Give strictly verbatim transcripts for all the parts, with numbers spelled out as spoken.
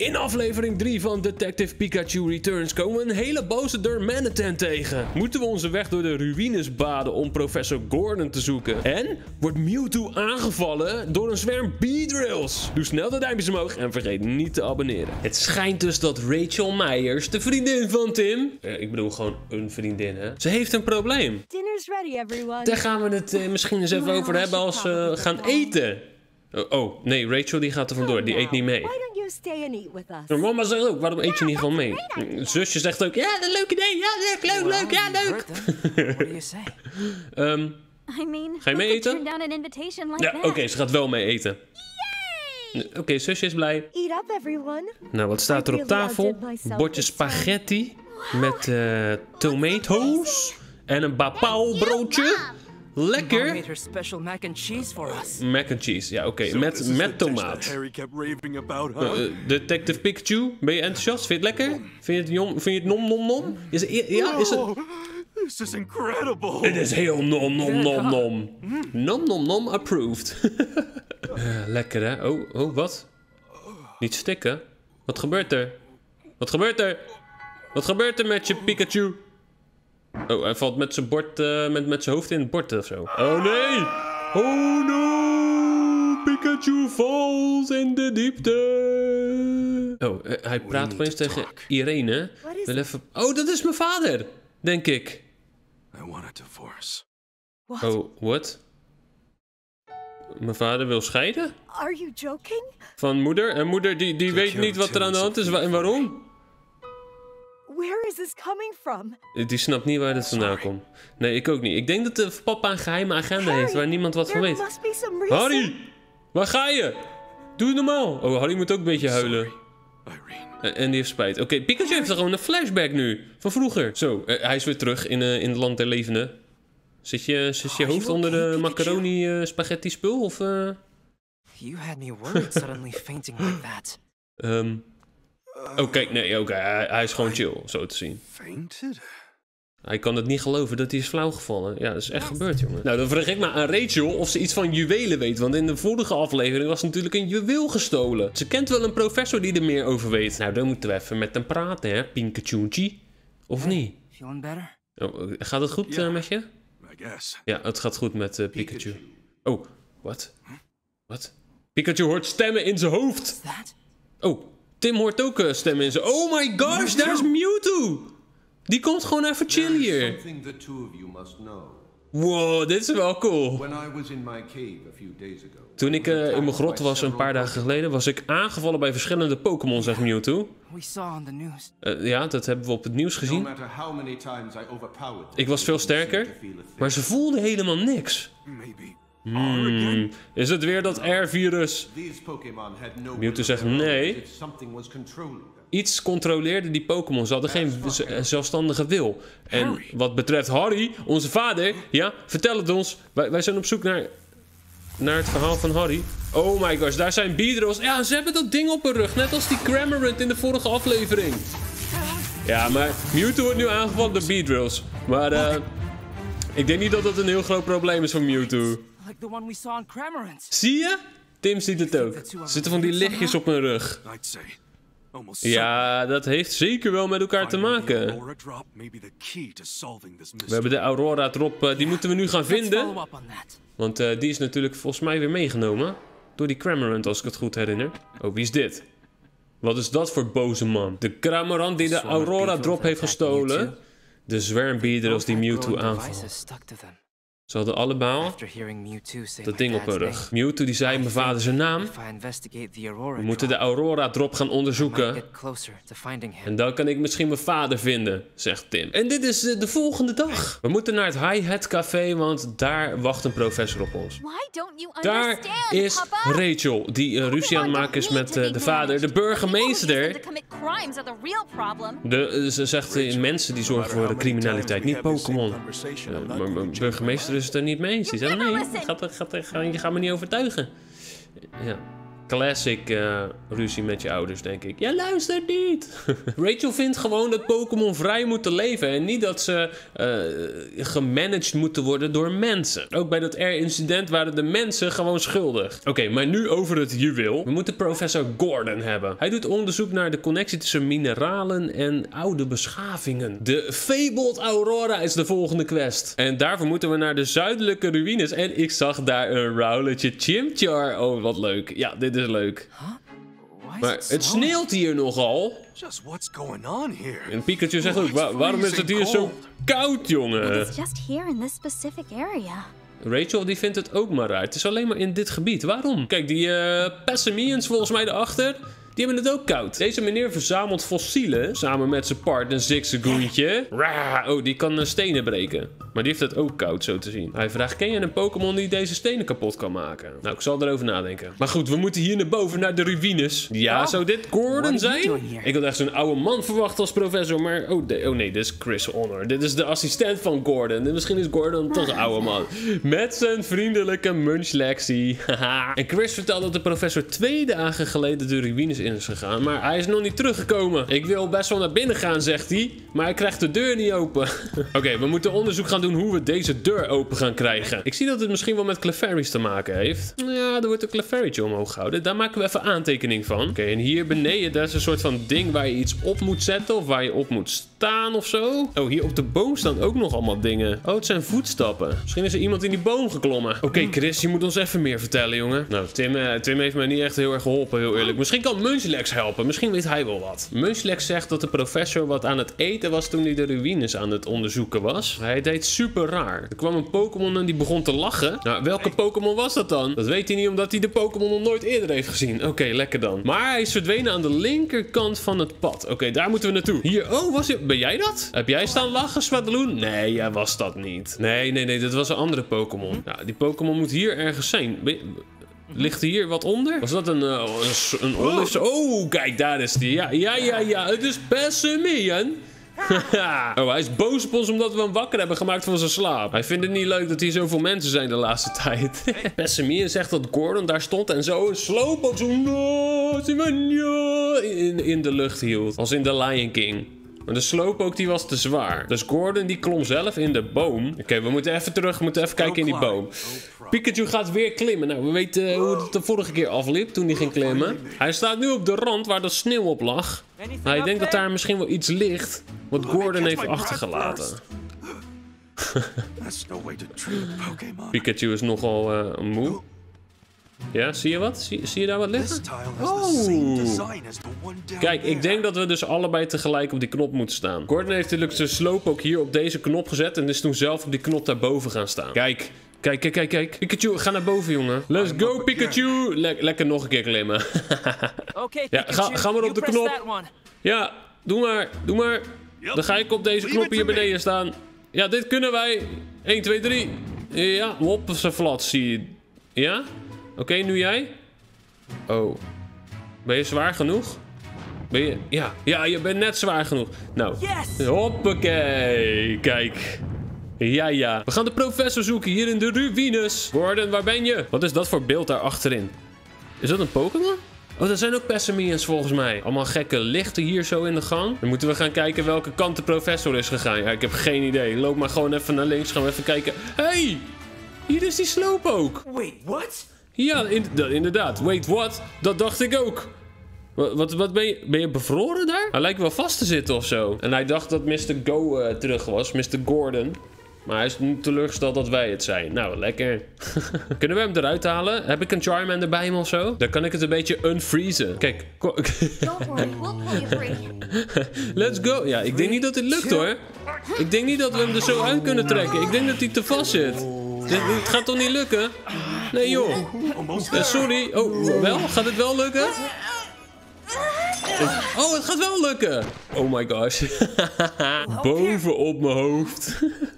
In aflevering drie van Detective Pikachu Returns komen we een hele boze Darmanitan tegen. Moeten we onze weg door de ruïnes baden om professor Gordon te zoeken. En wordt Mewtwo aangevallen door een zwerm Beedrills. Doe snel de duimpjes omhoog en vergeet niet te abonneren. Het schijnt dus dat Rachel Myers, de vriendin van Tim... Eh, ik bedoel gewoon een vriendin, hè. Ze heeft een probleem. Dinner's ready, everyone. Daar gaan we het eh, misschien eens even over hebben als we gaan eten. Oh, oh, nee, Rachel die gaat er vandoor. Die eet niet mee. Stay and eat with us. Maar mama zegt ook, waarom eet je niet gewoon mee? Zusje zegt ook, ja, dat is een leuk idee. Ja, leuk, leuk, leuk, ja, leuk. um, ga je mee eten? Ja, oké, okay, ze gaat wel mee eten. Oké, okay, zusje is blij. Eat up, everyone. Nou, wat staat er op tafel? Bordje spaghetti met uh, tomatoes en een bapao broodje. Lekker. Mac and cheese, mac and cheese. ja oké, okay. met, met tomaat. Uh, Detective Pikachu, ben je enthousiast? Vind je het lekker? Vind je het, jom, vind je het nom nom nom? Is het, ja, is het... This is incredible. Het is heel nom nom nom nom. Nom nom nom approved. uh, lekker hè? Oh, oh, wat? Niet stikken? Wat gebeurt er? Wat gebeurt er? Wat gebeurt er met je Pikachu? Oh, hij valt met zijn bord, uh, met, met zijn hoofd in het bord of zo. Oh nee! Oh no! Pikachu valt in de diepte! Oh, uh, hij praat opeens tegen Irene. Wil even... Oh, dat is mijn vader! Denk ik. I want a divorce. Oh, what? Mijn vader wil scheiden? Are you joking? Van moeder? En moeder die, die weet niet wat er aan de hand is en waarom? Where is this coming from? Die snapt niet waar dit vandaan komt. Nee, ik ook niet. Ik denk dat de papa een geheime agenda Harry, heeft waar niemand wat van weet. Harry! Waar ga je? Doe normaal. Oh, Harry moet ook een beetje huilen. En, en die heeft spijt. Oké, okay, Pikachu heeft er gewoon een flashback nu. Van vroeger. Zo, uh, hij is weer terug in, uh, in het land der levenden. Zit je, zit je hoofd onder de macaroni uh, spaghetti spul? Of, uh... You had me worried suddenly fainting like that. Um... Oh, kijk, nee, oké, okay, hij, hij is gewoon chill, zo te zien. Hij kan het niet geloven dat hij is flauwgevallen. Ja, dat is echt gebeurd, jongen. Nou, dan vraag ik maar aan Rachel of ze iets van juwelen weet. Want in de vorige aflevering was natuurlijk een juweel gestolen. Ze kent wel een professor die er meer over weet. Nou, dan moeten we even met hem praten, hè, Pikachu'tje. Of niet? Feeling better? Oh, gaat het goed uh, met je? Ja, het gaat goed met uh, Pikachu. Oh, wat? Wat? Pikachu hoort stemmen in zijn hoofd. Oh. Tim hoort ook uh, stemmen in zijn... Oh my gosh, daar is Mewtwo! Die komt gewoon even chillen hier. Wow, dit is wel cool. Toen ik uh, in mijn grot was een paar dagen geleden... was ik aangevallen bij verschillende Pokémon, zegt Mewtwo. Uh, ja, dat hebben we op het nieuws gezien. Ik was veel sterker, maar ze voelden helemaal niks. Hmm, is het weer dat R-virus? Mewtwo zegt nee. Iets controleerde die Pokémon. Ze hadden geen zelfstandige wil. En wat betreft Harry, onze vader, ja, vertel het ons. Wij, wij zijn op zoek naar, naar het verhaal van Harry. Oh my gosh, daar zijn Beedrills. Ja, ze hebben dat ding op hun rug. Net als die Cramorant in de vorige aflevering. Ja, maar Mewtwo wordt nu aangevallen door Beedrills. Maar uh, ik denk niet dat dat een heel groot probleem is voor Mewtwo. Zie je? Tim ziet het ook. Er zitten van die lichtjes op mijn rug. Ja, dat heeft zeker wel met elkaar te maken. We hebben de Aurora Drop, die moeten we nu gaan vinden. Want uh, die is natuurlijk volgens mij weer meegenomen. Door die Cramorant, als ik het goed herinner. Oh, wie is dit? Wat is dat voor boze man? De Cramorant die de Aurora Drop heeft gestolen. De zwerm Beedrills die Mewtwo aanvalt. Ze hadden allemaal dat ding op hun rug. Mewtwo die zei mijn vader zijn naam. We moeten de Aurora Drop gaan onderzoeken. En dan kan ik misschien mijn vader vinden, zegt Tim. En dit is uh, de volgende dag. We moeten naar het Hi-Hat Café, want daar wacht een professor op ons. Daar is Rachel, die uh, ruzie aan het maken is met uh, de vader. De burgemeester. De, uh, ze zegt uh, mensen die zorgen voor de criminaliteit, niet Pokémon. Uh, maar de burgemeester is het er niet mee eens. Die zegt nee, gaat, gaat, gaat, je gaat me niet overtuigen. Ja. classic uh, ruzie met je ouders, denk ik. Ja, luistert niet! Rachel vindt gewoon dat Pokémon vrij moeten leven en niet dat ze uh, gemanaged moeten worden door mensen. Ook bij dat Air-incident waren de mensen gewoon schuldig. Oké, okay, maar nu over het juweel. We moeten professor Gordon hebben. Hij doet onderzoek naar de connectie tussen mineralen en oude beschavingen. De Fabled Aurora is de volgende quest. En daarvoor moeten we naar de zuidelijke ruïnes. En ik zag daar een Rowletje Chimchar. Oh, wat leuk. Ja, dit is leuk. Maar het sneeuwt hier nogal. En Pikachu zegt ook, Wa waarom is het hier zo koud, jongen? It's just here in this specific area. Rachel die vindt het ook maar raar. Het is alleen maar in dit gebied. Waarom? Kijk, die uh, Passimians volgens mij daarachter, die hebben het ook koud. Deze meneer verzamelt fossielen samen met zijn partner Zigzagoentje. Oh, die kan uh, stenen breken. Maar die heeft het ook koud, zo te zien. Hij vraagt, ken je een Pokémon die deze stenen kapot kan maken? Nou, ik zal erover nadenken. Maar goed, we moeten hier naar boven, naar de ruïnes. Ja, zou dit Gordon zijn? Ik had echt zo'n oude man verwacht als professor, maar... Oh, de... oh nee, dit is Chris Honor. Dit is de assistent van Gordon. En misschien is Gordon toch een oude man. Met zijn vriendelijke Munchlaxi. En Chris vertelt dat de professor twee dagen geleden de ruïnes in is gegaan. Maar hij is nog niet teruggekomen. Ik wil best wel naar binnen gaan, zegt hij. Maar hij krijgt de deur niet open. Oké, okay, we moeten onderzoek gaan doen hoe we deze deur open gaan krijgen. Ik zie dat het misschien wel met Clefairy's te maken heeft. Ja, er wordt een Clefairytje omhoog gehouden. Daar maken we even aantekening van. Oké, okay, en hier beneden, daar is een soort van ding waar je iets op moet zetten of waar je op moet staan of zo. Oh, hier op de boom staan ook nog allemaal dingen. Oh, het zijn voetstappen. Misschien is er iemand in die boom geklommen. Oké, okay, Chris, je moet ons even meer vertellen, jongen. Nou, Tim, uh, Tim heeft mij niet echt heel erg geholpen, heel eerlijk. Misschien kan Munchlax helpen. Misschien weet hij wel wat. Munchlax zegt dat de professor wat aan het eten was toen hij de ruïnes aan het onderzoeken was. Hij deed super raar. Er kwam een Pokémon en die begon te lachen. Nou, welke Pokémon was dat dan? Dat weet hij niet omdat hij de Pokémon nog nooit eerder heeft gezien. Oké, okay, lekker dan. Maar hij is verdwenen aan de linkerkant van het pad. Oké, okay, daar moeten we naartoe. Hier, oh, was je, ben jij dat? Heb jij staan lachen, Swadloon? Nee, jij was dat niet. Nee, nee, nee, dat was een andere Pokémon. Nou, die Pokémon moet hier ergens zijn. Ben je... Ligt er hier wat onder? Was dat een, uh, een, een olive? Oh, kijk, daar is die. Ja, ja, ja, ja. Het is Passimian. Oh, hij is boos op ons omdat we hem wakker hebben gemaakt van zijn slaap. Hij vindt het niet leuk dat hier zoveel mensen zijn de laatste tijd. Passimian zegt dat Gordon daar stond en zo een Slowpoke zo in, in de lucht hield. Als in The Lion King. Maar de Slowpoke die was te zwaar. Dus Gordon die klom zelf in de boom. Oké, okay, we moeten even terug. We moeten even kijken in die boom. Pikachu gaat weer klimmen. Nou, we weten uh, hoe het de vorige keer afliep toen hij ging klimmen. Hij staat nu op de rand waar de sneeuw op lag. Hij denkt dat daar misschien wel iets ligt wat Gordon heeft achtergelaten. Pikachu is nogal uh, moe. Ja, zie je wat? Zie, zie je daar wat liggen? Oh! Kijk, ik denk dat we dus allebei tegelijk op die knop moeten staan. Gordon heeft natuurlijk zijn Slowpoke hier op deze knop gezet en is toen zelf op die knop daarboven gaan staan. Kijk, kijk, kijk, kijk, kijk. Pikachu, ga naar boven, jongen. Let's go, Pikachu! Le lekker nog een keer klimmen. Ja, ga, ga maar op de knop. Ja, doe maar, doe maar. Dan ga ik op deze knop hier beneden staan. Ja, dit kunnen wij. één, twee, drie. Ja, hop, ze flat, zie je. Ja? Oké, okay, nu jij. Oh. Ben je zwaar genoeg? Ben je... Ja, ja, je bent net zwaar genoeg. Nou, yes! Hoppakee. Kijk. Ja, ja. We gaan de professor zoeken hier in de ruïnes. Gordon, waar ben je? Wat is dat voor beeld daar achterin? Is dat een Pokémon? Oh, dat zijn ook Passimians volgens mij. Allemaal gekke lichten hier zo in de gang. Dan moeten we gaan kijken welke kant de professor is gegaan. Ja, ik heb geen idee. Loop maar gewoon even naar links. Gaan we even kijken. Hé! Hey, hier is die Slowpoke. Wait, what? Ja, in, inderdaad. Wait, what? Dat dacht ik ook. Wat, wat, wat ben je... Ben je bevroren daar? Hij lijkt wel vast te zitten of zo. En hij dacht dat mister Go uh, terug was. mister Gordon. Maar hij is nu teleurgesteld dat wij het zijn. Nou, lekker. Kunnen we hem eruit halen? Heb ik een Charmander bij hem of zo? Dan kan ik het een beetje unfreezen. Kijk. Don't worry, we'll play you free. Let's go. Ja, ik denk niet dat dit lukt hoor. Ik denk niet dat we hem er zo uit kunnen trekken. Ik denk dat hij te vast zit. Dit, dit gaat toch niet lukken? Nee joh. Uh, sorry. Oh, wel? Gaat het wel lukken? Oh, het gaat wel lukken. Oh my gosh. Boven op mijn hoofd.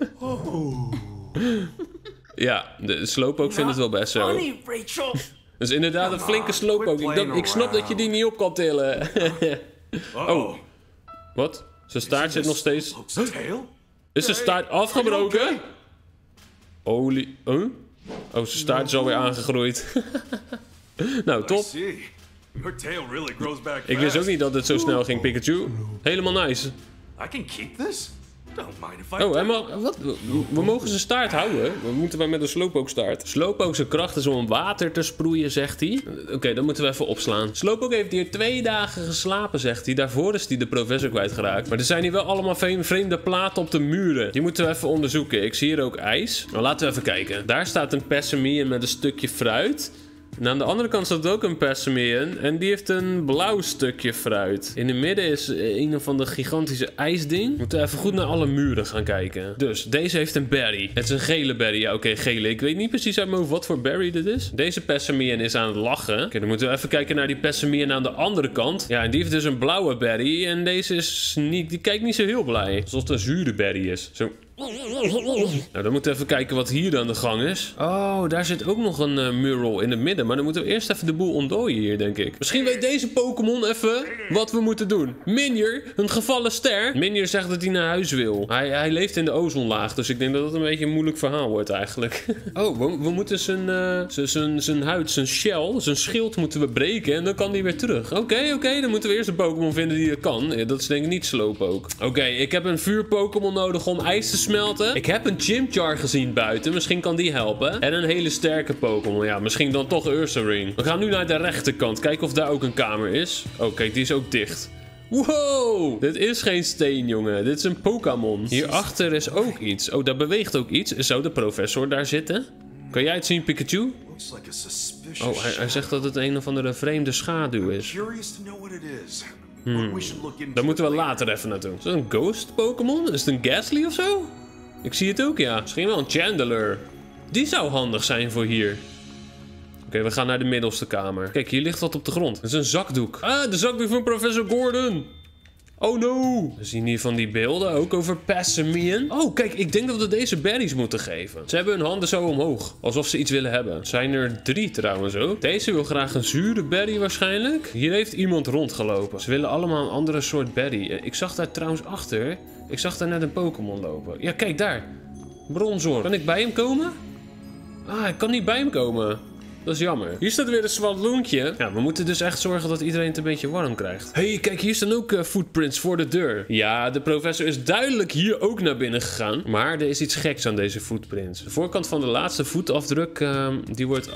Ja, de Slowpoke vindt het wel best zo. Dus inderdaad een flinke Slowpoke. Ik, dacht, ik snap dat je die niet op kan tillen. Oh. Wat? Zijn staart zit nog steeds... Is zijn staart afgebroken? Olie... Huh? Oh, zijn staart is alweer aangegroeid. Nou, top. Ik wist ook niet dat het zo snel ging, Pikachu. Helemaal nice. I can keep this? Don't mind if I Oh, hij mag, wat? We mogen zijn staart houden. We moeten wij met een Slowpoke staart. Slowpoke zijn kracht is om water te sproeien, zegt hij. Oké, okay, dan moeten we even opslaan. Slowpoke heeft hier twee dagen geslapen, zegt hij. Daarvoor is hij de professor kwijtgeraakt. Maar er zijn hier wel allemaal vreemde platen op de muren. Die moeten we even onderzoeken. Ik zie hier ook ijs. Nou, laten we even kijken. Daar staat een Passimian met een stukje fruit. En aan de andere kant staat ook een Passimian. En die heeft een blauw stukje fruit. In het midden is een of ander gigantische ijsding. We moeten even goed naar alle muren gaan kijken. Dus, deze heeft een berry. Het is een gele berry. Ja, oké, okay, gele. Ik weet niet precies uit mijn hoofd wat voor berry dit is. Deze Passimian is aan het lachen. Oké, okay, dan moeten we even kijken naar die Passimian aan de andere kant. Ja, en die heeft dus een blauwe berry. En deze is niet... Die kijkt niet zo heel blij. Alsof het een zure berry is. Zo... Nou, dan moeten we even kijken wat hier aan de gang is. Oh, daar zit ook nog een uh, mural in het midden. Maar dan moeten we eerst even de boel ontdooien hier, denk ik. Misschien weet deze Pokémon even wat we moeten doen. Minior, een gevallen ster. Minior zegt dat hij naar huis wil. Hij, hij leeft in de ozonlaag, dus ik denk dat het een beetje een moeilijk verhaal wordt eigenlijk. Oh, we, we moeten zijn, uh, zijn, zijn huid, zijn shell, zijn schild moeten we breken. En dan kan hij weer terug. Oké, okay, oké, okay, dan moeten we eerst een Pokémon vinden die dat kan. Ja, dat is denk ik niet Slowpoke. Oké, okay, ik heb een vuur Pokémon nodig om ijs te smelten. Ik heb een Chimchar gezien buiten. Misschien kan die helpen. En een hele sterke Pokémon. Ja, misschien dan toch Ursaring. We gaan nu naar de rechterkant. Kijken of daar ook een kamer is. Oh, kijk, die is ook dicht. Wow! Dit is geen steen, jongen. Dit is een Pokémon. Hierachter is ook iets. Oh, daar beweegt ook iets. Zou de professor daar zitten? Kan jij het zien, Pikachu? Oh, hij, hij zegt dat het een of andere vreemde schaduw is. Hmm. Daar moeten we later even naartoe. Is dat een ghost Pokémon? Is het een Ghastly of zo? Ik zie het ook, ja. Misschien wel een Chandelure. Die zou handig zijn voor hier. Oké, okay, we gaan naar de middelste kamer. Kijk, hier ligt wat op de grond. Dat is een zakdoek. Ah, de zakdoek van professor Gordon. Oh no! We zien hier van die beelden ook over Passimian. Oh, kijk, ik denk dat we deze berries moeten geven. Ze hebben hun handen zo omhoog. Alsof ze iets willen hebben. Zijn er drie trouwens ook. Deze wil graag een zure berry waarschijnlijk. Hier heeft iemand rondgelopen. Ze willen allemaal een andere soort berry. Ik zag daar trouwens achter. Ik zag daar net een Pokémon lopen. Ja, kijk daar. Bronzor. Kan ik bij hem komen? Ah, ik kan niet bij hem komen. Dat is jammer. Hier staat weer een Swalloentje. Ja, we moeten dus echt zorgen dat iedereen het een beetje warm krijgt. Hé, hey, kijk, hier staan ook uh, footprints voor de deur. Ja, de professor is duidelijk hier ook naar binnen gegaan. Maar er is iets geks aan deze footprints. De voorkant van de laatste voetafdruk, uh, die wordt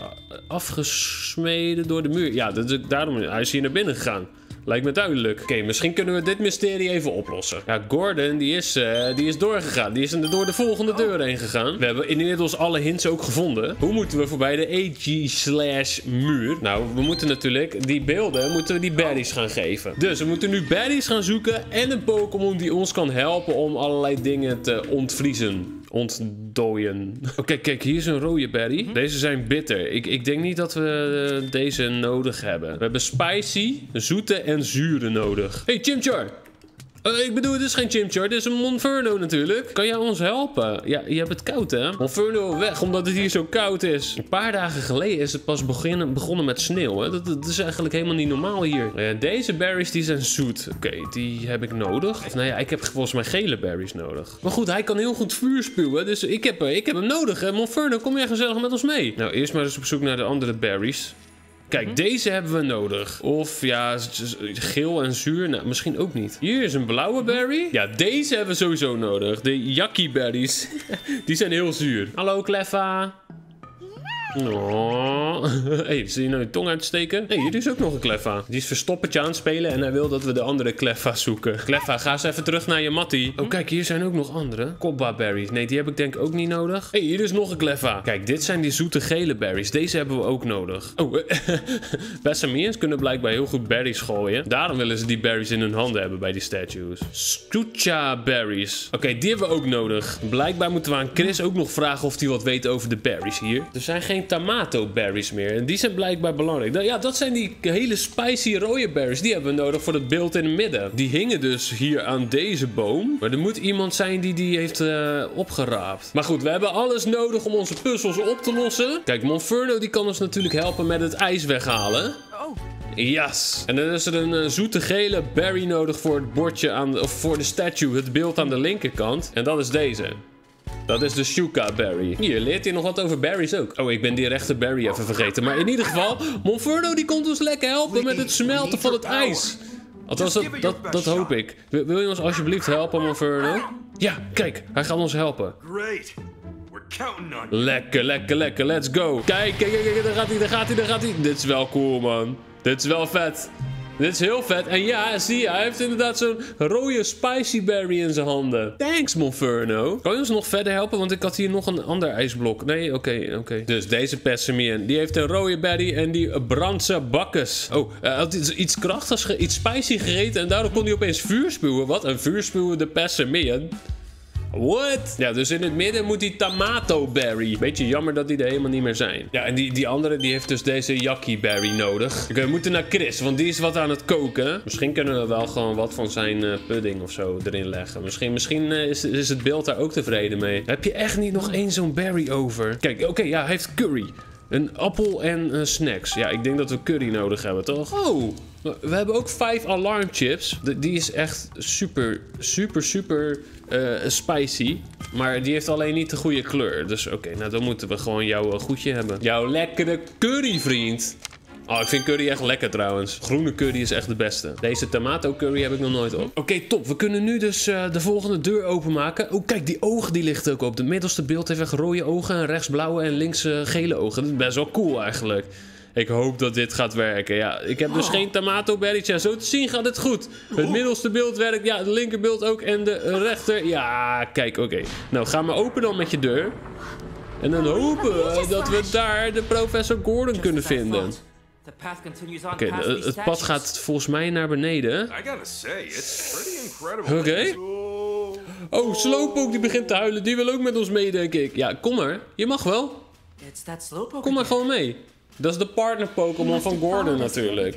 afgesmeden door de muur. Ja, dat, daarom hij is hier naar binnen gegaan. Lijkt me duidelijk. Oké, okay, misschien kunnen we dit mysterie even oplossen. Ja, Gordon, die is, uh, die is doorgegaan. Die is door de volgende deur heen gegaan. We hebben inmiddels alle hints ook gevonden. Hoe moeten we voorbij de A G slash muur? Nou, we moeten natuurlijk die beelden, moeten we die berries gaan geven. Dus we moeten nu berries gaan zoeken en een Pokémon die ons kan helpen om allerlei dingen te ontvriezen. Ontdooien. Oké, okay, kijk, hier is een rode berry. Mm-hmm. Deze zijn bitter. Ik, ik denk niet dat we uh, deze nodig hebben. We hebben spicy, zoete en zure nodig. Hey, Chimchar! Uh, ik bedoel, dit is geen Chimchar, dit is een Monferno natuurlijk. Kan jij ons helpen? Ja, je hebt het koud, hè? Monferno weg, omdat het hier zo koud is. Een paar dagen geleden is het pas beginnen, begonnen met sneeuw, hè? Dat, dat is eigenlijk helemaal niet normaal hier. Uh, deze berries, die zijn zoet. Oké, okay, die heb ik nodig. Of nou ja, ik heb volgens mij gele berries nodig. Maar goed, hij kan heel goed vuur spuwen, dus ik heb, ik heb hem nodig, hè? Monferno, kom jij gezellig met ons mee? Nou, eerst maar eens op zoek naar de andere berries. Kijk, hm? deze hebben we nodig. Of ja, geel en zuur. Nou, misschien ook niet. Hier is een blauwe berry. Ja, deze hebben we sowieso nodig. De Yucky berries. Die zijn heel zuur. Hallo, Cleffa. Oh. Hey, zie je nou je tong uitsteken? Nee, hier is ook nog een Cleffa. Die is verstoppertje aan het spelen en hij wil dat we de andere Cleffa zoeken. Cleffa, ga eens even terug naar je mattie. Oh, kijk, hier zijn ook nog andere. Kobba berries. Nee, die heb ik denk ik ook niet nodig. Hey, hier is nog een Cleffa. Kijk, dit zijn die zoete gele berries. Deze hebben we ook nodig. Oh, Passimians kunnen blijkbaar heel goed berries gooien. Daarom willen ze die berries in hun handen hebben bij die statues. Skucha berries. Oké, okay, die hebben we ook nodig. Blijkbaar moeten we aan Chris ook nog vragen of hij wat weet over de berries hier. Er zijn geen Tamato berries meer. En die zijn blijkbaar belangrijk. Ja, dat zijn die hele spicy rode berries. Die hebben we nodig voor het beeld in het midden. Die hingen dus hier aan deze boom. Maar er moet iemand zijn die die heeft uh, opgeraapt. Maar goed, we hebben alles nodig om onze puzzels op te lossen. Kijk, Monferno die kan ons natuurlijk helpen met het ijs weghalen. Yes. En dan is er een uh, zoete gele berry nodig voor het bordje aan de, of voor de statue, het beeld aan de linkerkant. En dat is deze. Dat is de Shuka Berry. Hier, leert hij nog wat over berries ook. Oh, ik ben die rechte berry even vergeten. Maar in ieder geval, Monferno die komt ons lekker helpen met het smelten van het ijs. Althans, dat, dat, dat hoop ik. Wil, wil je ons alsjeblieft helpen, Monferno? Ja, kijk, hij gaat ons helpen. Lekker, lekker, lekker. Let's go. Kijk, kijk, kijk, daar gaat hij, daar gaat hij, daar gaat hij. Dit is wel cool, man. Dit is wel vet. Dit is heel vet. En ja, zie je, hij heeft inderdaad zo'n rode spicy berry in zijn handen. Thanks, Monferno. Kan je ons nog verder helpen? Want ik had hier nog een ander ijsblok. Nee, oké, okay, oké. Okay. Dus deze Persimmon, die heeft een rode berry en die brandt zijn bakkes. Oh, hij had iets, iets krachtigs, iets spicy gegeten en daardoor kon hij opeens vuur spuwen. Wat? Een vuurspuwende Persimmon? What? Ja, dus in het midden moet die tomato berry. Beetje jammer dat die er helemaal niet meer zijn. Ja, en die, die andere die heeft dus deze yaki berry nodig. Oké, we moeten naar Chris, want die is wat aan het koken. Misschien kunnen we wel gewoon wat van zijn uh, pudding of zo erin leggen. Misschien, misschien uh, is, is het beeld daar ook tevreden mee. Heb je echt niet nog één zo'n berry over? Kijk, oké, okay, ja, hij heeft curry. Een appel en uh, snacks. Ja, ik denk dat we curry nodig hebben, toch? Oh, we hebben ook vijf alarm chips. De, die is echt super, super, super uh, spicy. Maar die heeft alleen niet de goede kleur. Dus oké, okay, nou dan moeten we gewoon jouw uh, goedje hebben. Jouw lekkere curry, vriend. Oh, ik vind curry echt lekker trouwens. Groene curry is echt de beste. Deze tomato curry heb ik nog nooit op. Oké, okay, top. We kunnen nu dus uh, de volgende deur openmaken. Oh, kijk, die ogen die ligt ook op. De middelste beeld heeft echt rode ogen. En rechts blauwe en links uh, gele ogen. Dat is best wel cool eigenlijk. Ik hoop dat dit gaat werken. Ja, ik heb dus oh. geen tomato berries. Ja, zo te zien gaat het goed. Het middelste beeld werkt. Ja, het linkerbeeld ook. En de rechter. Ja, kijk, oké. Okay. Nou, ga maar open dan met je deur. En dan hopen we dat we daar de professor Gordon kunnen vinden. Oké, okay, het pad gaat volgens mij naar beneden. Oké. Okay. Oh, Slowpoke die begint te huilen. Die wil ook met ons mee, denk ik. Ja, kom maar. Je mag wel. Kom maar gewoon mee. Dat is de partner Pokémon van Gordon natuurlijk.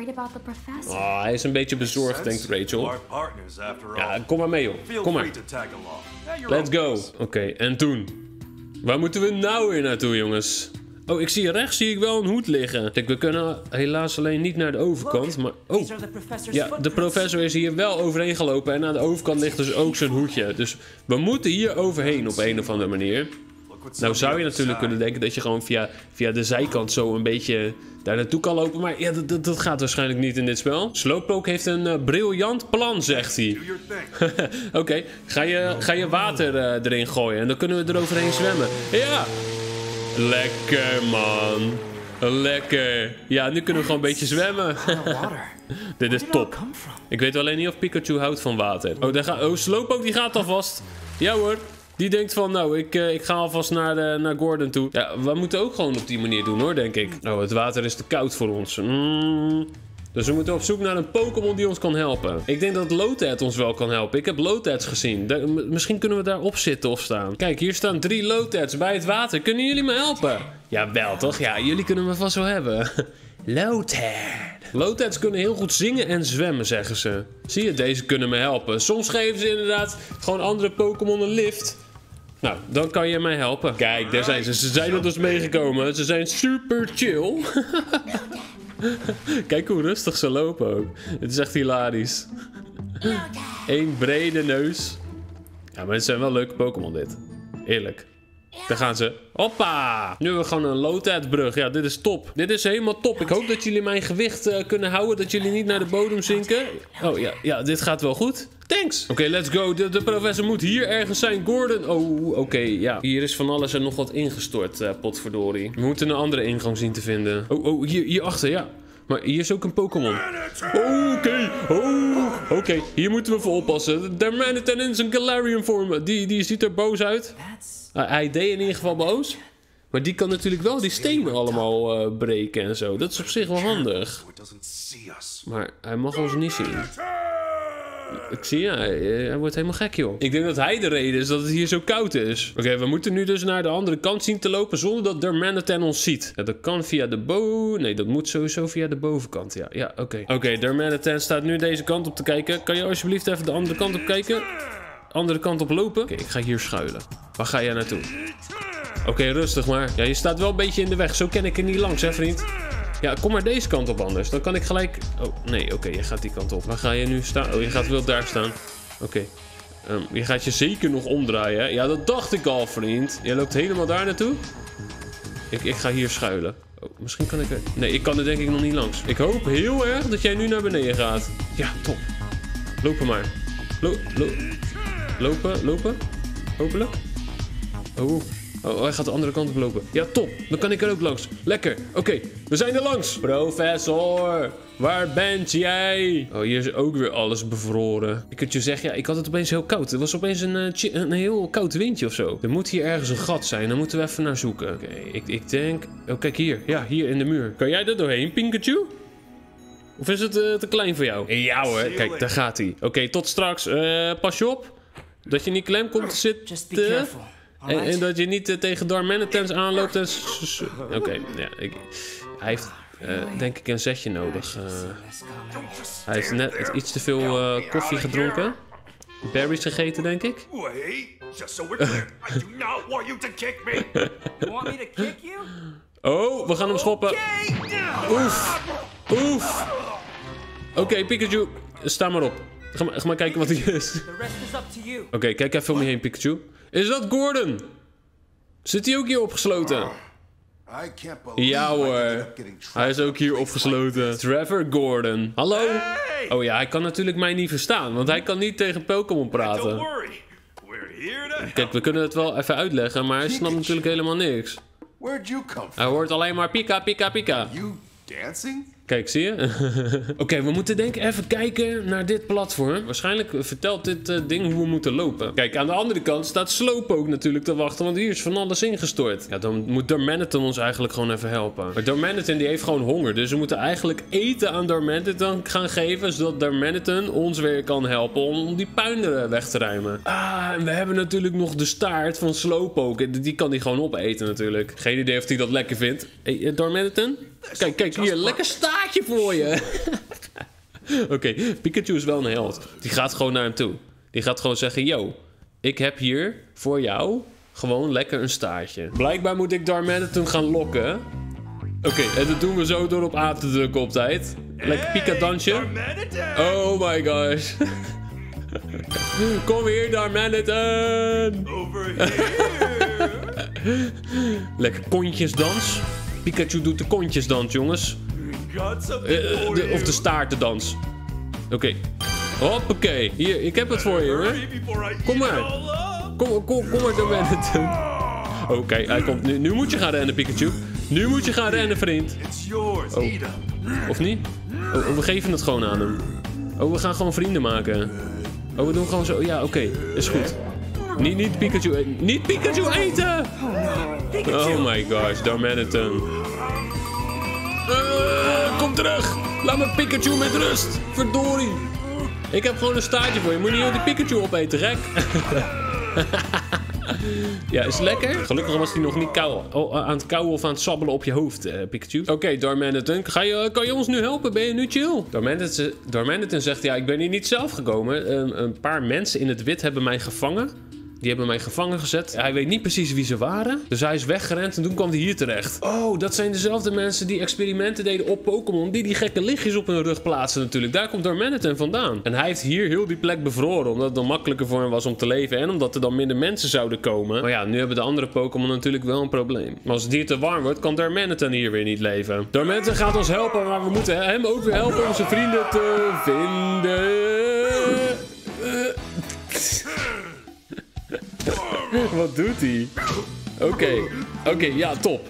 Oh, hij is een beetje bezorgd, denkt Rachel. Ja, kom maar mee, joh. Kom maar. Let's go. Oké, okay, en toen? Waar moeten we nou weer naartoe, jongens? Oh, ik zie rechts zie ik wel een hoed liggen. Kijk, we kunnen helaas alleen niet naar de overkant, maar... Oh, ja, de professor is hier wel overheen gelopen en aan de overkant ligt dus ook zijn hoedje. Dus we moeten hier overheen op een of andere manier. Nou zou je natuurlijk kunnen denken dat je gewoon via, via de zijkant zo een beetje daar naartoe kan lopen. Maar ja, dat, dat gaat waarschijnlijk niet in dit spel. Slowpoke heeft een uh, briljant plan, zegt hij. Oké, okay, ga, je, ga je water uh, erin gooien en dan kunnen we eroverheen zwemmen. Ja! Lekker, man. Lekker. Ja, nu kunnen we gewoon een beetje zwemmen. Dit is top. Ik weet alleen niet of Pikachu houdt van water. Oh, daar gaat, oh Slowpoke die gaat alvast. Ja hoor. Die denkt van, nou, ik, uh, ik ga alvast naar, de, naar Gordon toe. Ja, we moeten ook gewoon op die manier doen, hoor, denk ik. Oh, het water is te koud voor ons. Mm. Dus we moeten op zoek naar een Pokémon die ons kan helpen. Ik denk dat Lotad ons wel kan helpen. Ik heb Lotads gezien. De, misschien kunnen we daarop zitten of staan. Kijk, hier staan drie Lotads bij het water. Kunnen jullie me helpen? Jawel, toch? Ja, jullie kunnen me vast wel hebben. Lotad. Lotads kunnen heel goed zingen en zwemmen, zeggen ze. Zie je, deze kunnen me helpen. Soms geven ze inderdaad gewoon andere Pokémon een lift. Nou, dan kan je mij helpen. Kijk, daar zijn ze. Ze zijn met ons meegekomen. Ze zijn super chill. Kijk hoe rustig ze lopen ook. Het is echt hilarisch. Eén brede neus. Ja, maar het zijn wel leuke Pokémon dit. Eerlijk. Daar gaan ze. Hoppa! Nu hebben we gewoon een Lotad-brug. Ja, dit is top. Dit is helemaal top. Ik hoop dat jullie mijn gewicht uh, kunnen houden. Dat jullie niet naar de bodem zinken. Oh ja, ja, dit gaat wel goed. Thanks! Oké, okay, let's go. De, de professor moet hier ergens zijn. Gordon. Oh, oké, okay, ja. Hier is van alles en nog wat ingestort, uh, potverdorie. We moeten een andere ingang zien te vinden. Oh, oh, hier, hierachter, ja. Maar hier is ook een Pokémon. Oh, oké. Okay. Oh, oké. Okay. Hier moeten we voor oppassen. De Manatee in zijn Galarian vorm. Die, die ziet er boos uit. Uh, hij deed in ieder geval boos. Maar die kan natuurlijk wel die stenen allemaal uh, breken en zo. Dat is op zich wel handig. Maar hij mag ons niet zien. Ik zie ja, hij, hij wordt helemaal gek, joh. Ik denk dat hij de reden is dat het hier zo koud is. Oké, okay, we moeten nu dus naar de andere kant zien te lopen zonder dat Darmanitan ons ziet. Ja, dat kan via de boven... Nee, dat moet sowieso via de bovenkant, ja. Ja, oké. Okay. Oké, okay, Darmanitan staat nu deze kant op te kijken. Kan je alsjeblieft even de andere kant op kijken? Andere kant op lopen? Oké, okay, ik ga hier schuilen. Waar ga jij naartoe? Oké, okay, rustig maar. Ja, je staat wel een beetje in de weg. Zo ken ik er niet langs, hè, vriend? Ja, kom maar deze kant op anders. Dan kan ik gelijk... Oh, nee, oké, okay, je gaat die kant op. Waar ga je nu staan? Oh, je gaat wel daar staan. Oké. Okay. Um, je gaat je zeker nog omdraaien, hè? Ja, dat dacht ik al, vriend. Jij loopt helemaal daar naartoe. Ik, ik ga hier schuilen. Oh, misschien kan ik er... Nee, ik kan er denk ik nog niet langs. Ik hoop heel erg dat jij nu naar beneden gaat. Ja, top. Lopen maar. Lo lo lopen, lopen. Hopelijk. Oh. Oh, hij gaat de andere kant op lopen. Ja, top. Dan kan ik er ook langs. Lekker. Oké, okay, we zijn er langs. Professor, waar bent jij? Oh, hier is ook weer alles bevroren. Ik kunt je zeggen, ja, ik had het opeens heel koud. Er was opeens een, uh, een heel koud windje of zo. Er moet hier ergens een gat zijn. Daar moeten we even naar zoeken. Oké, okay, ik, ik denk... Oh, kijk hier. Ja, hier in de muur. Kan jij er doorheen, Pikachu? Of is het uh, te klein voor jou? Ja hoor, kijk, daar gaat hij. Oké, okay, tot straks. Uh, pas je op. Dat je niet klem komt te zitten. En, en dat je niet uh, tegen Darmanitans aanloopt en... Oké, okay, ja, ik, hij heeft uh, denk ik een zetje nodig. Uh, hij heeft net iets te veel uh, koffie gedronken. Berries gegeten, denk ik. Oh, we gaan hem schoppen. Oef. Oef. Oké, okay, Pikachu, sta maar op. Ga maar, ga maar kijken wat hij is. Oké, okay, kijk even om je heen, Pikachu. Is dat Gordon? Zit hij ook hier opgesloten? Ja hoor. Hij is ook hier opgesloten. Trevor Gordon. Hallo? Oh ja, hij kan natuurlijk mij niet verstaan. Want hij kan niet tegen Pokémon praten. Kijk, we kunnen het wel even uitleggen. Maar hij snapt natuurlijk helemaal niks. Hij hoort alleen maar pika, pika, pika. Kijk, zie je? Oké, okay, we moeten denk ik even kijken naar dit platform. Waarschijnlijk vertelt dit uh, ding hoe we moeten lopen. Kijk, aan de andere kant staat Slowpoke natuurlijk te wachten, want hier is van alles ingestort. Ja, dan moet Darmanitan ons eigenlijk gewoon even helpen. Maar Darmanitan die heeft gewoon honger, dus we moeten eigenlijk eten aan Darmanitan gaan geven, zodat Darmanitan ons weer kan helpen om die puin weg te ruimen. Ah, en we hebben natuurlijk nog de staart van Slowpoke. Die kan hij gewoon opeten natuurlijk. Geen idee of hij dat lekker vindt. Hey, Darmanitan? Kijk, kijk hier, lekker staartje voor je. Oké, okay, Pikachu is wel een held. Die gaat gewoon naar hem toe. Die gaat gewoon zeggen, yo, ik heb hier voor jou gewoon lekker een staartje. Blijkbaar moet ik Darmanitan gaan lokken. Oké, okay, en dat doen we zo door op A te drukken op tijd. Lekker Pika-dansje. Oh my gosh. Kom hier, Darmanitan. Over here. Lekker kontjesdans. Pikachu doet de kontjesdans, jongens. Uh, de, of de staartendans. Oké. Okay. Hoppakee. Hier, ik heb het voor je, hoor. Kom maar. Kom, kom, kom maar, Darmanitan. Oké, okay, hij komt nu. Nu moet je gaan rennen, Pikachu. Nu moet je gaan rennen, vriend. Oh. Of niet? Oh, we geven het gewoon aan hem. Oh, we gaan gewoon vrienden maken. Oh, we doen gewoon zo. Ja, oké. Okay. Is goed. Niet, niet Pikachu, niet Pikachu eten! Oh my gosh, Darmanitan. Uh, kom terug! Laat me Pikachu met rust! Verdorie! Ik heb gewoon een staartje voor je. Moet niet heel die Pikachu opeten, gek? Ja, is het lekker? Gelukkig was hij nog niet kou, oh, aan het kauwen of aan het sabbelen op je hoofd, uh, Pikachu. Oké, okay, Darmanitan, ga je, kan je ons nu helpen? Ben je nu chill? Darmanitan, Darmanitan zegt, ja, ik ben hier niet zelf gekomen. Uh, een paar mensen in het wit hebben mij gevangen. Die hebben mij gevangen gezet. Hij weet niet precies wie ze waren. Dus hij is weggerend en toen kwam hij hier terecht. Oh, dat zijn dezelfde mensen die experimenten deden op Pokémon. Die die gekke lichtjes op hun rug plaatsen natuurlijk. Daar komt Darmanitan vandaan. En hij heeft hier heel die plek bevroren. Omdat het dan makkelijker voor hem was om te leven. En omdat er dan minder mensen zouden komen. Maar ja, nu hebben de andere Pokémon natuurlijk wel een probleem. Maar als het hier te warm wordt, kan Darmanitan hier weer niet leven. Darmanitan gaat ons helpen. Maar we moeten hem ook weer helpen om zijn vrienden te vinden. Wat doet hij? Oké, okay. oké, okay, ja, top.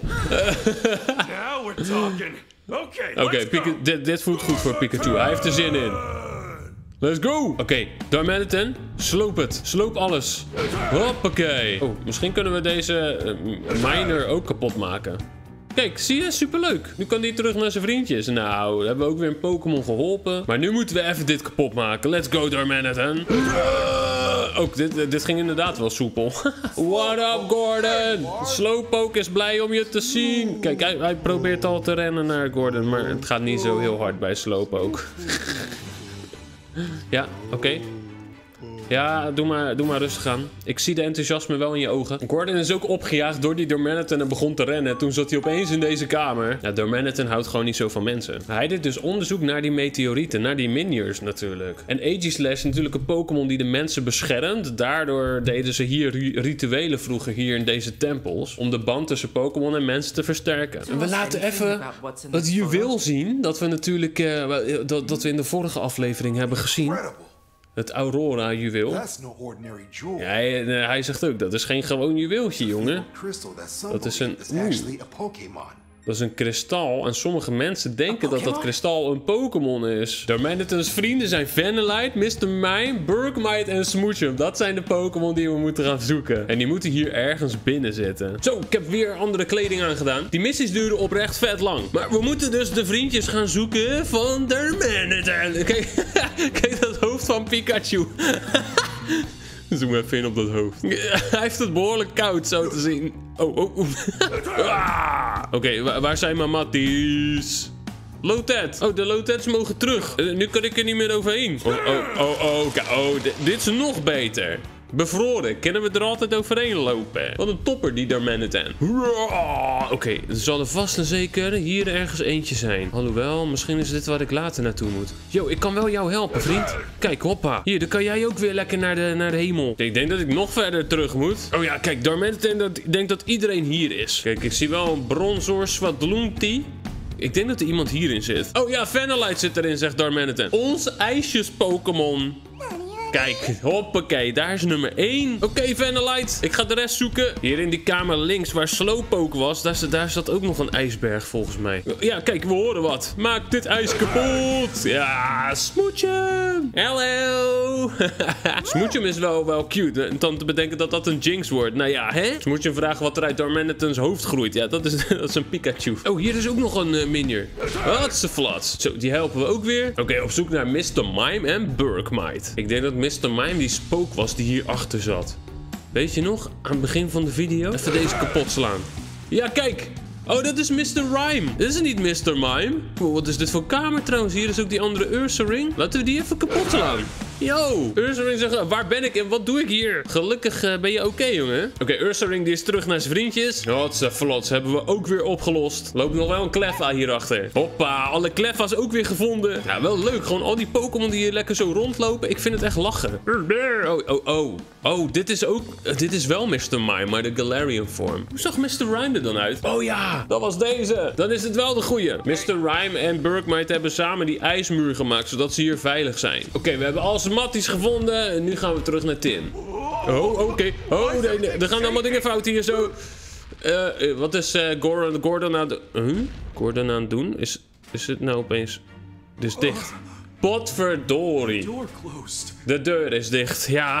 Oké, okay, dit, dit voelt goed voor Pikachu. Hij heeft er zin in. Let's go! Oké, okay, Darmanitan, sloop het. Sloop alles. Hoppakee. Oh, misschien kunnen we deze uh, miner ook kapot maken. Kijk, zie je? Superleuk. Nu kan hij terug naar zijn vriendjes. Nou, we hebben ook weer een Pokémon geholpen. Maar nu moeten we even dit kapot maken. Let's go, Darmanitan. Uh, ook dit, dit ging inderdaad wel soepel. What up, Gordon? Slowpoke is blij om je te zien. Kijk, hij, hij probeert al te rennen naar Gordon. Maar het gaat niet zo heel hard bij Slowpoke. Ja, oké. Okay. Ja, doe maar, doe maar rustig aan. Ik zie de enthousiasme wel in je ogen. Gordon is ook opgejaagd door die Darmanitan en begon te rennen. Toen zat hij opeens in deze kamer. Ja, Darmanitan houdt gewoon niet zo van mensen. Hij deed dus onderzoek naar die meteorieten, naar die Miniors natuurlijk. En Aegislash is natuurlijk een Pokémon die de mensen beschermt. Daardoor deden ze hier rituelen vroeger hier in deze tempels. Om de band tussen Pokémon en mensen te versterken. En we laten even het juweel zien. Dat we natuurlijk, uh, dat, dat we in de vorige aflevering hebben gezien. Het Aurora-juweel. Ja, hij, hij zegt ook, dat is geen gewoon juweeltje, jongen. Dat is een... Oeh. Dat is een kristal. En sommige mensen denken dat dat kristal een Pokémon is. Darmanitan's vrienden zijn Vanillite, mister Mime, Bergmite en Smoochum. Dat zijn de Pokémon die we moeten gaan zoeken. En die moeten hier ergens binnen zitten. Zo, ik heb weer andere kleding aangedaan. Die missies duren oprecht vet lang. Maar we moeten dus de vriendjes gaan zoeken van Darmanitan. Kijk, kijk dat hoofd van Pikachu. Zoom even in op dat hoofd. Hij heeft het behoorlijk koud, zo te zien. Oh, oh, oh. ah. Oké, okay, waar, waar zijn mijn matties? Lotet. Oh, de Lotets mogen terug. Uh, nu kan ik er niet meer overheen. Oh, oh, oh, oh, okay. oh dit, dit is nog beter. Bevroren, kunnen we er altijd overheen lopen? Wat een topper die Darmanitan. Oké, okay, er zal er vast en zeker hier ergens eentje zijn. Alhoewel, misschien is dit waar ik later naartoe moet. Yo, ik kan wel jou helpen, vriend. Kijk, hoppa. Hier, dan kan jij ook weer lekker naar de, naar de hemel. Ik denk dat ik nog verder terug moet. Oh ja, kijk, Darmanitan, dat, ik denk dat iedereen hier is. Kijk, ik zie wel een Bronzor Swadloomti. Ik denk dat er iemand hierin zit. Oh ja, Vanillite zit erin, zegt Darmanitan. Ons ijsjes-Pokémon. Kijk, hoppakee, daar is nummer één. Oké, okay, Vanillite, ik ga de rest zoeken. Hier in die kamer links waar Slowpoke was, daar, daar zat ook nog een ijsberg volgens mij. Ja, kijk, we horen wat. Maak dit ijs kapot. Ja, Smoochum. Hallo. Smoochum is wel, wel cute. En dan te bedenken dat dat een Jinx wordt. Nou ja, hè? Smoochum vraagt wat er uit Darmanitans hoofd groeit. Ja, dat is, dat is een Pikachu. Oh, hier is ook nog een uh, Minior. Wat is de flats. Zo, die helpen we ook weer. Oké, okay, op zoek naar mister Mime en Bergmite. Ik denk dat mister Mime die spook was die hier achter zat. Weet je nog? Aan het begin van de video. Even deze kapot slaan. Ja, kijk. Oh, dat is mister Rhyme. Dit is niet mister Mime. Oh, wat is dit voor kamer trouwens? Hier is ook die andere Ursaring. Laten we die even kapot slaan. Yo, Ursaring zegt, waar ben ik en wat doe ik hier? Gelukkig uh, ben je oké, okay, jongen. Oké, okay, Ursaring die is terug naar zijn vriendjes. Hotse vlots, hebben we ook weer opgelost. Loopt nog wel een Cleffa hierachter. Hoppa, alle Cleffa's ook weer gevonden. Ja, wel leuk. Gewoon al die Pokémon die hier lekker zo rondlopen. Ik vind het echt lachen. Oh, oh, oh. Oh, dit is ook... Uh, dit is wel mister Mime, maar de Galarian vorm. Hoe zag mister Rhyme er dan uit? Oh ja, dat was deze. Dan is het wel de goeie. mister Rhyme en Bergmite hebben samen die ijsmuur gemaakt, zodat ze hier veilig zijn. Oké, okay, we hebben al zijn matties gevonden en nu gaan we terug naar Tim. Oh, oké. Okay. Oh, nee, nee. Er gaan allemaal dingen fout hier zo. Uh, uh, wat is uh, Gordon, Gordon aan het... Huh? Gordon aan het doen? Is, is het nou opeens... Dit is dicht. Potverdorie. De deur is dicht, ja.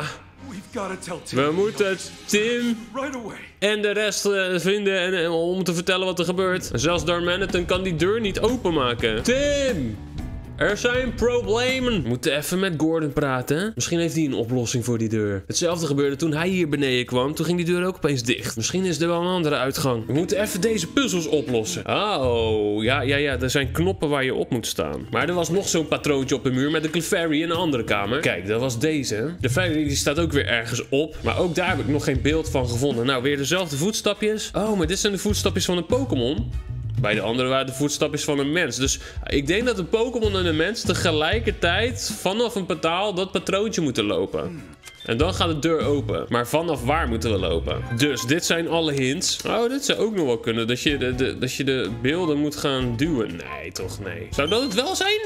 We moeten Tim en de rest uh, vinden en, en, om te vertellen wat er gebeurt. En zelfs Darmanitan kan die deur niet openmaken. Tim! Er zijn problemen. We moeten even met Gordon praten, hè? Misschien heeft hij een oplossing voor die deur. Hetzelfde gebeurde toen hij hier beneden kwam. Toen ging die deur ook opeens dicht. Misschien is er wel een andere uitgang. We moeten even deze puzzels oplossen. Oh, ja, ja, ja. Er zijn knoppen waar je op moet staan. Maar er was nog zo'n patroontje op de muur met een Clefairy in een andere kamer. Kijk, dat was deze. De Clefairy die staat ook weer ergens op. Maar ook daar heb ik nog geen beeld van gevonden. Nou, weer dezelfde voetstapjes. Oh, maar dit zijn de voetstapjes van een Pokémon. Bij de andere waren de voetstapjes van een mens. Dus ik denk dat een Pokémon en een mens tegelijkertijd vanaf een portaal dat patroontje moeten lopen. En dan gaat de deur open. Maar vanaf waar moeten we lopen? Dus dit zijn alle hints. Oh, dit zou ook nog wel kunnen. Dat je de, de, dat je de beelden moet gaan duwen. Nee, toch nee. Zou dat het wel zijn?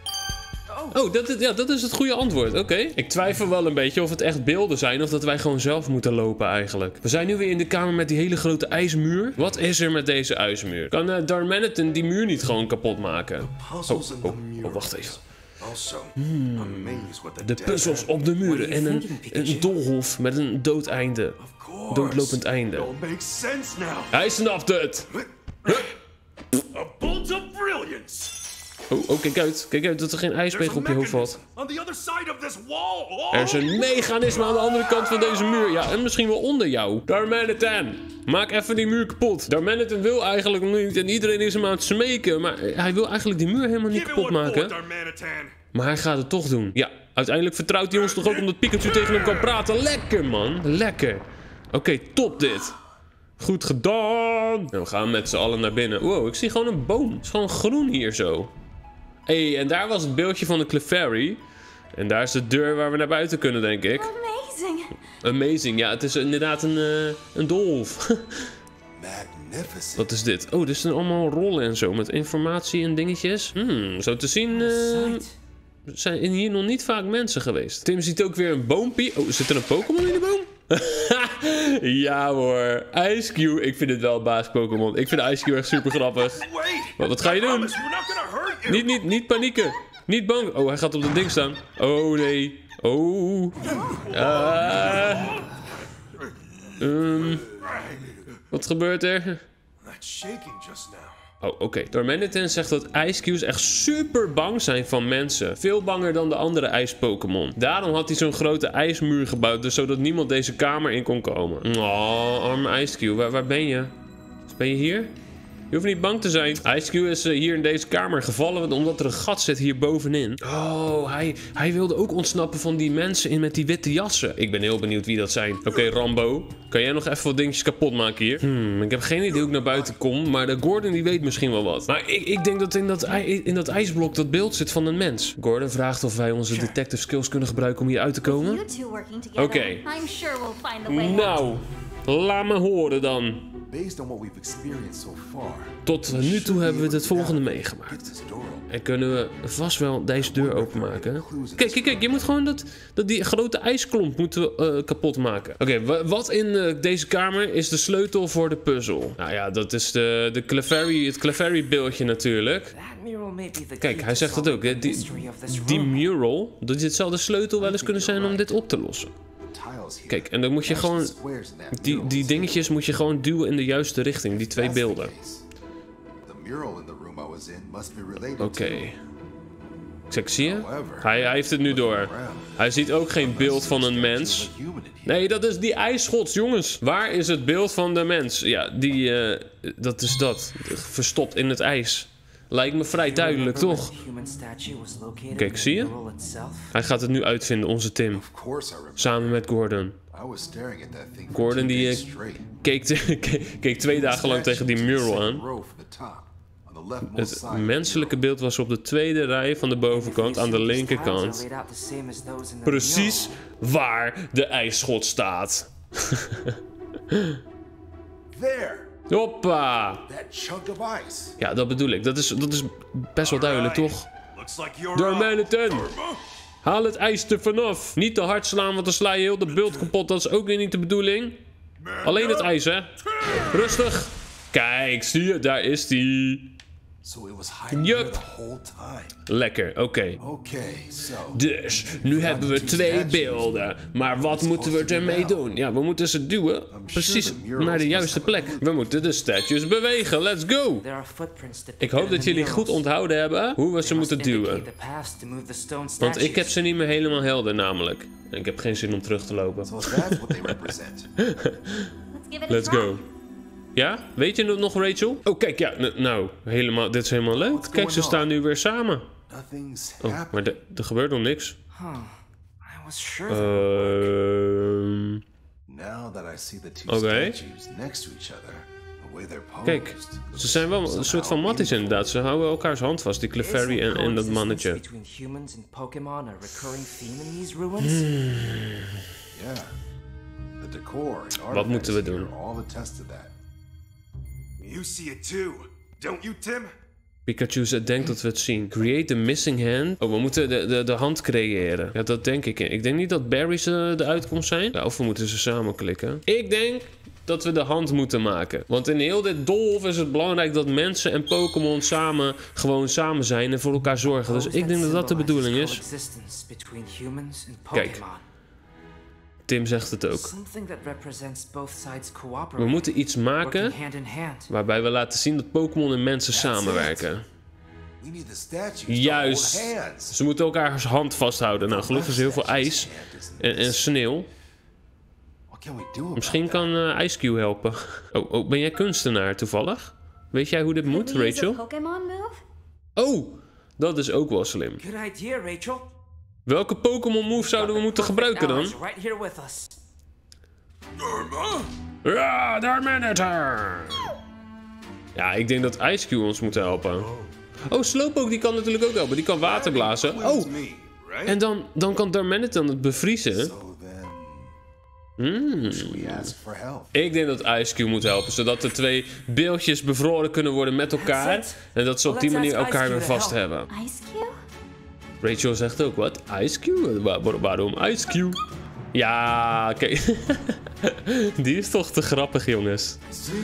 Oh, dat, ja, dat is het goede antwoord. Oké. Okay. Ik twijfel wel een beetje of het echt beelden zijn of dat wij gewoon zelf moeten lopen eigenlijk. We zijn nu weer in de kamer met die hele grote ijsmuur. Wat is er met deze ijsmuur? Kan uh, Darmanitan die muur niet gewoon kapot maken? Oh, oh, oh wacht even. Hmm. De puzzels op de muren en een, een doolhof met een dood einde. Doodlopend einde. Hij snapt het. A bolt of brilliance. Oh, oh, kijk uit. Kijk uit dat er geen ijspegel op je hoofd valt. Er is een mechanisme aan de andere kant van deze muur. Ja, en misschien wel onder jou. Darmanitan, maak even die muur kapot. Darmanitan wil eigenlijk niet en iedereen is hem aan het smeken. Maar hij wil eigenlijk die muur helemaal niet kapot maken. Maar hij gaat het toch doen. Ja, Uiteindelijk vertrouwt hij ons toch ook omdat Pikachu tegen hem kan praten. Lekker, man. Lekker. Oké, okay, top dit. Goed gedaan. En we gaan met z'n allen naar binnen. Wow, ik zie gewoon een boom. Het is gewoon groen hier zo. Hé, hey, en daar was het beeldje van de Clefairy. En daar is de deur waar we naar buiten kunnen, denk ik. Amazing. Amazing, ja, het is inderdaad een, uh, een doolhof. Wat is dit? Oh, dit zijn allemaal rollen en zo met informatie en dingetjes. Hmm, zo te zien uh, zijn hier nog niet vaak mensen geweest. Tim ziet ook weer een boompie. Oh, zit er een Pokémon in de boom? Ja hoor, Ice-Cube. Ik vind het wel baas Pokémon. Ik vind Ice-Cube echt super grappig. Wat, wat ga je doen? Niet, niet, niet panieken. Niet bang. Oh, hij gaat op dat ding staan. Oh nee. Oh. Uh, um, wat gebeurt er? Oh, oké. Okay. Tormented zegt dat Ice-Cubes echt super bang zijn van mensen. Veel banger dan de andere ijs-Pokémon. Daarom had hij zo'n grote ijsmuur gebouwd, dus zodat niemand deze kamer in kon komen. Oh, arme Ice-Cube. Waar, waar ben je? Ben je hier? Je hoeft niet bang te zijn. Ice-Cube is uh, hier in deze kamer gevallen omdat er een gat zit hier bovenin. Oh, hij, hij wilde ook ontsnappen van die mensen in met die witte jassen. Ik ben heel benieuwd wie dat zijn. Oké, okay, Rambo. Kan jij nog even wat dingetjes kapot maken hier? Hmm, ik heb geen idee hoe ik naar buiten kom, maar de Gordon die weet misschien wel wat. Maar ik, ik denk dat in dat, in dat ijsblok dat beeld zit van een mens. Gordon vraagt of wij onze detective skills kunnen gebruiken om hier uit te komen. Oké. Okay. Nou, laat me horen dan. Tot nu toe hebben we het volgende meegemaakt. En kunnen we vast wel deze deur openmaken. Kijk, kijk, kijk. Je moet gewoon dat, dat die grote ijsklomp moeten we, uh, kapot maken. Oké, okay, wat in uh, deze kamer is de sleutel voor de puzzel? Nou ja, dat is de, de Clefairy, het Clefairy beeldje natuurlijk. Kijk, hij zegt het ook. Hè? Die, die mural, dat hetzelfde sleutel wel eens kunnen zijn om dit op te lossen. Kijk, en dan moet je gewoon... Die, die dingetjes moet je gewoon duwen in de juiste richting. Die twee beelden. Oké. Okay. Kijk, zie je? Hij, hij heeft het nu door. Hij ziet ook geen beeld van een mens. Nee, dat is die ijsschots, jongens. Waar is het beeld van de mens? Ja, die... Uh, dat is dat. Verstopt in het ijs. Lijkt me vrij duidelijk, toch? Kijk, zie je? Hij gaat het nu uitvinden, onze Tim. Samen met Gordon. Gordon die uh, keek, te, keek twee dagen lang tegen die mural aan. Het menselijke beeld was op de tweede rij van de bovenkant aan de linkerkant. Precies waar de ijsschot staat. Hoppa! Ja, dat bedoel ik. Dat is, dat is best wel duidelijk, toch? Tormented! Haal het ijs er vanaf. Niet te hard slaan, want dan sla je heel de bult kapot. Dat is ook weer niet de bedoeling. Alleen het ijs, hè? Rustig. Kijk, zie je? Daar is die. Yup. Lekker, oké. Okay. Dus, nu hebben we twee beelden. Maar wat moeten we ermee doen? Ja, we moeten ze duwen. Precies naar de juiste plek. We moeten de statues bewegen. Let's go! Ik hoop dat jullie goed onthouden hebben hoe we ze moeten duwen. Want ik heb ze niet meer helemaal helder namelijk. En ik heb geen zin om terug te lopen. Let's go. Ja? Weet je het nog, Rachel? Oh, kijk, ja. Nou, helemaal, dit is helemaal leuk. Kijk, ze staan nu weer samen. Oh, maar er gebeurt nog niks. Ehm... Oké. Kijk, ze zijn wel een soort van matties inderdaad. Ze houden elkaars hand vast, die Clefairy en, en dat mannetje. Hmm. Wat moeten we doen? You see it too, don't you, Tim? Pikachu denkt dat we het zien. Create a missing hand. Oh, we moeten de, de, de hand creëren. Ja, dat denk ik. Ik denk niet dat berries uh, de uitkomst zijn. Ja, of we moeten ze samen klikken. Ik denk dat we de hand moeten maken. Want in heel dit doolhof is het belangrijk dat mensen en Pokémon samen gewoon samen zijn en voor elkaar zorgen. Dus ik denk dat dat de bedoeling is. Kijk. Tim zegt het ook. We moeten iets maken waarbij we laten zien dat Pokémon en mensen samenwerken. Juist. Ze moeten elkaars hand vasthouden. Nou, gelukkig is heel veel ijs en, en sneeuw. Misschien kan uh, Ice-Cube helpen. Oh, oh, ben jij kunstenaar toevallig? Weet jij hoe dit moet, Rachel? Oh, dat is ook wel slim. Welke Pokémon move zouden we moeten gebruiken dan? Right here with us. Ja, Darmanitor! Ja, ik denk dat Ice Cube ons moet helpen. Oh, Slowpoke die kan natuurlijk ook helpen. Die kan water blazen. Oh, en dan, dan kan Darmanitor het bevriezen. Hmm. Ik denk dat Ice Cube moet helpen, zodat de twee beeldjes bevroren kunnen worden met elkaar. En dat ze op die manier elkaar weer vast hebben. Ice Cube? Rachel zegt ook, wat? Ice Cube? Wa waarom Ice Cube? Ja, kijk. Die is toch te grappig, jongens.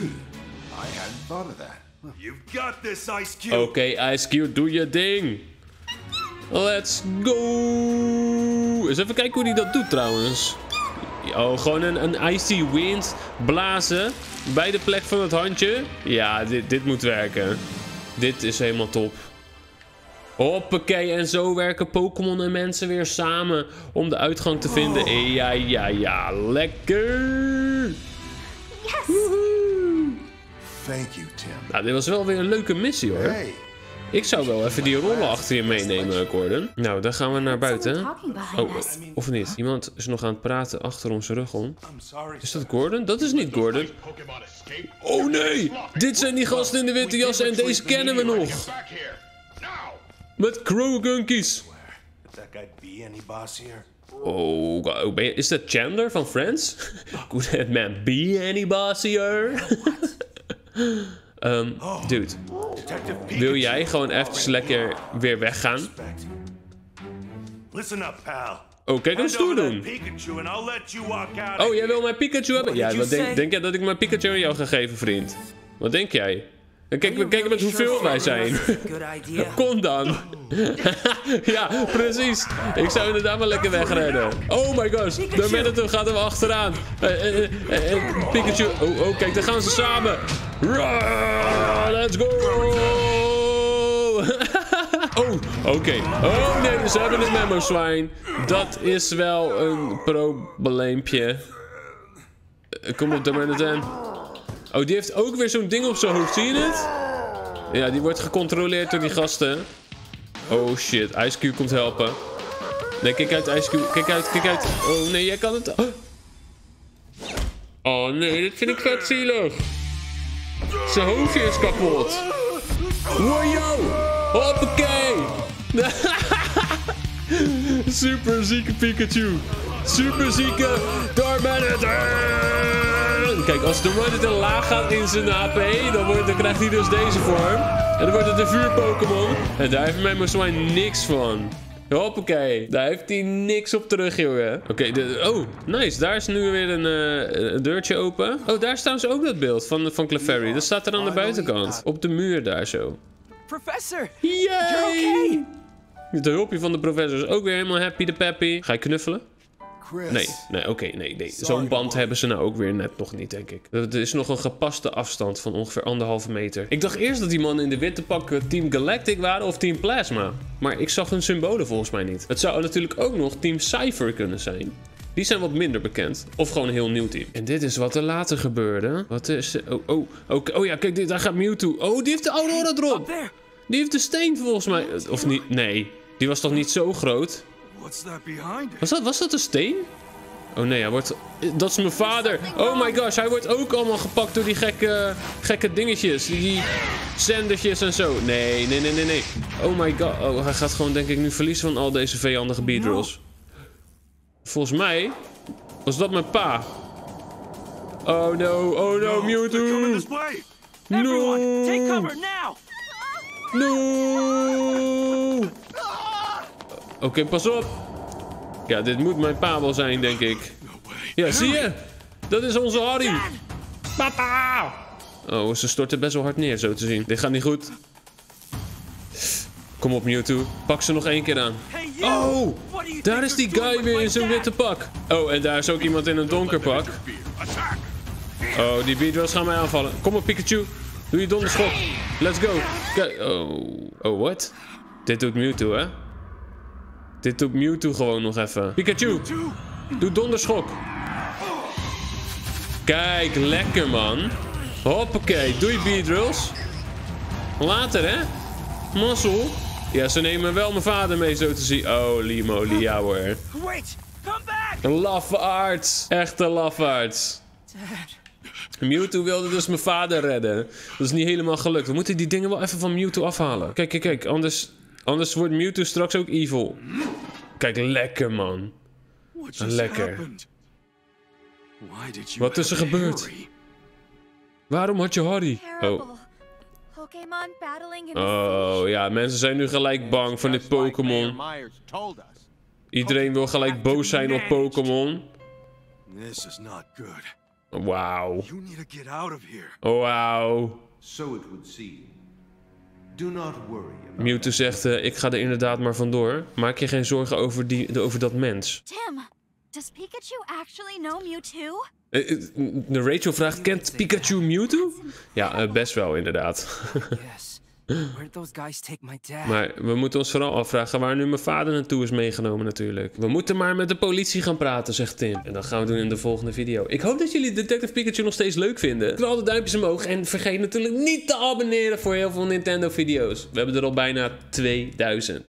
Oké, okay, Ice Cube, doe je ding. Let's go. Eens even kijken hoe hij dat doet trouwens. Oh, gewoon een, een Icy Wind blazen bij de plek van het handje. Ja, dit, dit moet werken. Dit is helemaal top. Hoppakee, en zo werken Pokémon en mensen weer samen om de uitgang te vinden. Oh. Ja, ja, ja, lekker! Yes! Woehoe. Thank you, Tim. Nou, dit was wel weer een leuke missie, hoor. Hey. Ik zou wel even die rollen achter je meenemen, Gordon. Nou, dan gaan we naar buiten. Oh, of niet? Iemand is nog aan het praten achter onze rug om. Is dat Gordon? Dat is niet Gordon. Oh nee! Dit zijn die gasten in de witte jassen en deze kennen we nog. Met Croagunkies. Oh, is dat Chandler van Friends? Could that man be any bossier? Um, dude. Wil jij gewoon even lekker weer weggaan? Oh, kijk hem stoer doen. Oh, jij wil mijn Pikachu hebben? Ja, wat denk, denk jij dat ik mijn Pikachu aan jou ga geven, vriend? Wat denk jij? Kijk, kijk met hoeveel wij zijn. Kom dan. Ja, precies. Ik zou inderdaad maar lekker wegrennen. Oh my gosh. De Manitou gaat er achteraan. Uh, uh, uh, uh, Pikachu. Oh, oh, kijk, daar gaan ze samen. Let's go. Oh, oké. Okay. Oh nee, ze hebben een Mamoswine. Dat is wel een probleempje. Kom op, de Manitou. Oh, die heeft ook weer zo'n ding op zijn hoofd. Zie je het? Ja, die wordt gecontroleerd door die gasten. Oh shit, Ice Cube komt helpen. Nee, kijk uit, Ice Cube. Kijk uit, kijk uit. Oh nee, jij kan het. Oh, oh nee, dit vind ik vet zielig. Zijn hoofdje is kapot. Wow, hoppakee. Super zieke Pikachu. Super zieke Darmanitor. Kijk, als de Darmanitor laag gaat in zijn H P, dan, wordt, dan krijgt hij dus deze vorm. En dan wordt het een vuur-Pokémon. En daar heeft Mamoswine niks van. Hoppakee. Daar heeft hij niks op terug, jongen. Oké, okay, oh, nice. Daar is nu weer een, uh, een deurtje open. Oh, daar staan ze ook dat beeld van, van Clefairy. Dat staat er aan de buitenkant. Op de muur daar zo. Professor! Yay! Het hulpje van de professor is ook weer helemaal happy de peppy. Ga je knuffelen? Nee, nee, oké, okay, nee, nee. Zo'n band hebben ze nou ook weer net nog niet, denk ik. Er is nog een gepaste afstand van ongeveer anderhalve meter. Ik dacht eerst dat die mannen in de witte pakken Team Galactic waren of Team Plasma. Maar ik zag hun symbolen volgens mij niet. Het zou natuurlijk ook nog Team Cypher kunnen zijn. Die zijn wat minder bekend. Of gewoon een heel nieuw team. En dit is wat er later gebeurde. Wat is... Oh, oh, okay. Oh ja, kijk, dit, daar gaat Mewtwo. Oh, die heeft de Aurora Drop. Die heeft de steen volgens mij. Of niet? Nee, die was toch niet zo groot? Was dat, was dat een steen? Oh nee, hij wordt... Dat is mijn vader. Oh my gosh, hij wordt ook allemaal gepakt door die gekke, gekke dingetjes. Die zendertjes en zo. Nee, nee, nee, nee, nee. Oh my god. Oh, hij gaat gewoon denk ik nu verliezen van al deze vijandige Beedrills. Volgens mij was dat mijn pa. Oh no, oh no, Mewtwo. No. No. Oké, okay, pas op. Ja, dit moet mijn pa wel zijn, denk ik. Ja, zie je? Dat is onze Harry. Papa! Oh, ze storten best wel hard neer, zo te zien. Dit gaat niet goed. Kom op, Mewtwo. Pak ze nog één keer aan. Oh! Daar is die guy weer in zo'n witte pak. Oh, en daar is ook iemand in een donker pak. Oh, die Beedrills gaan mij aanvallen. Kom op, Pikachu. Doe je donderschok. Let's go. Kijk. Oh, oh, what? Dit doet Mewtwo, hè? Dit doet Mewtwo gewoon nog even. Pikachu, doe donderschok. Kijk, lekker man. Hoppakee, doei Beedrills. Later hè. Mazzel. Ja, ze nemen wel mijn vader mee, zo te zien. Oh, Limo, ja hoor. Wait! Come back! Een lafaard. Echt een lafaard. Mewtwo wilde dus mijn vader redden. Dat is niet helemaal gelukt. We moeten die dingen wel even van Mewtwo afhalen. Kijk, kijk, kijk. Anders, anders wordt Mewtwo straks ook evil. Kijk, lekker man. Lekker. Wat is er gebeurd? Waarom had je Harry? Oh. Pokémon battling in Oh ja, mensen zijn nu gelijk bang van dit Pokémon. Iedereen wil gelijk boos zijn op Pokémon. Wauw. Wauw. Mewtwo zegt, uh, ik ga er inderdaad maar vandoor. Maak je geen zorgen over, die, over dat mens. Tim, does Pikachu actually know Mewtwo? Uh, uh, de Rachel vraagt, kent Pikachu Mewtwo? Ja, uh, best wel inderdaad. Yes. Where'd those guys take my dad? Maar we moeten ons vooral afvragen waar nu mijn vader naartoe is meegenomen natuurlijk. We moeten maar met de politie gaan praten, zegt Tim. En dat gaan we doen in de volgende video. Ik hoop dat jullie Detective Pikachu nog steeds leuk vinden. Knal de duimpjes omhoog en vergeet natuurlijk niet te abonneren voor heel veel Nintendo video's. We hebben er al bijna tweeduizend.